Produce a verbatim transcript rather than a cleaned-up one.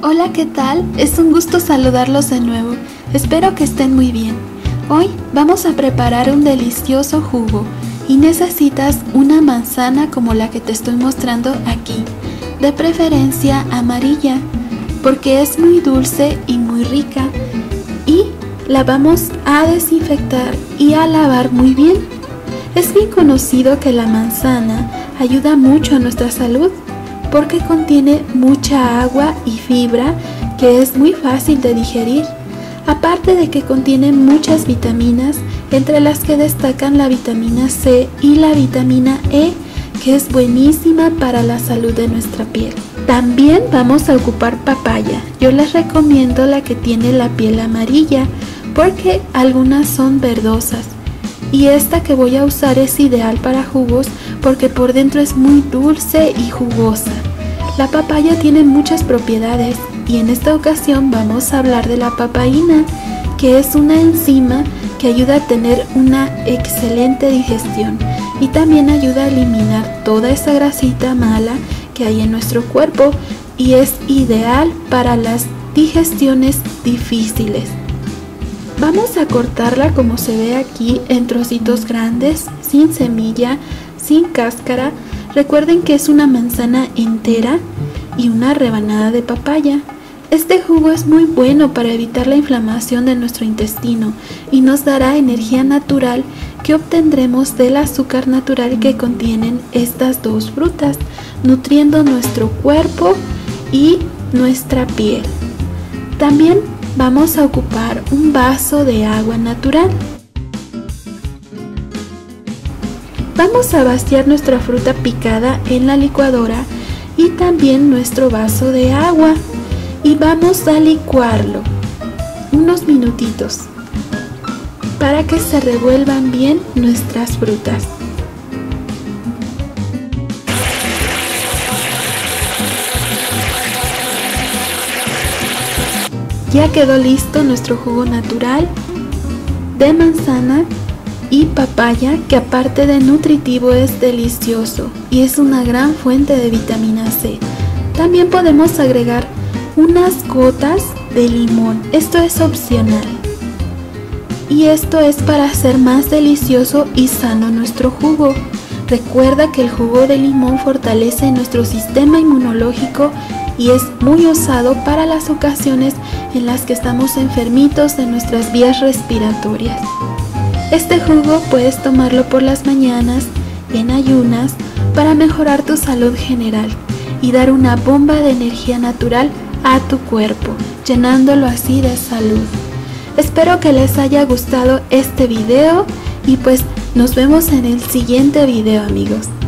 Hola, ¿qué tal? Es un gusto saludarlos de nuevo. Espero que estén muy bien. Hoy vamos a preparar un delicioso jugo y necesitas una manzana como la que te estoy mostrando aquí, de preferencia amarilla, porque es muy dulce y muy rica, y la vamos a desinfectar y a lavar muy bien. Es bien conocido que la manzana ayuda mucho a nuestra salud porque contiene mucha agua y fibra que es muy fácil de digerir, aparte de que contiene muchas vitaminas, entre las que destacan la vitamina C y la vitamina E, que es buenísima para la salud de nuestra piel. También vamos a ocupar papaya. Yo les recomiendo la que tiene la piel amarilla porque algunas son verdosas, y esta que voy a usar es ideal para jugos porque por dentro es muy dulce y jugosa. La papaya tiene muchas propiedades y en esta ocasión vamos a hablar de la papaína, que es una enzima que ayuda a tener una excelente digestión y también ayuda a eliminar toda esa grasita mala que hay en nuestro cuerpo y es ideal para las digestiones difíciles. Vamos a cortarla como se ve aquí en trocitos grandes, sin semilla, sin cáscara. Recuerden que es una manzana entera y una rebanada de papaya. Este jugo es muy bueno para evitar la inflamación de nuestro intestino y nos dará energía natural que obtendremos del azúcar natural que contienen estas dos frutas, nutriendo nuestro cuerpo y nuestra piel. También vamos a ocupar un vaso de agua natural. Vamos a vaciar nuestra fruta picada en la licuadora y también nuestro vaso de agua y vamos a licuarlo unos minutitos para que se revuelvan bien nuestras frutas. Ya quedó listo nuestro jugo natural de manzana y papaya, que aparte de nutritivo es delicioso y es una gran fuente de vitamina C. También podemos agregar unas gotas de limón, esto es opcional. Y esto es para hacer más delicioso y sano nuestro jugo. Recuerda que el jugo de limón fortalece nuestro sistema inmunológico y es muy usado para las ocasiones en las que estamos enfermitos de nuestras vías respiratorias. Este jugo puedes tomarlo por las mañanas, en ayunas, para mejorar tu salud general y dar una bomba de energía natural a tu cuerpo, llenándolo así de salud. Espero que les haya gustado este video y pues nos vemos en el siguiente video, amigos.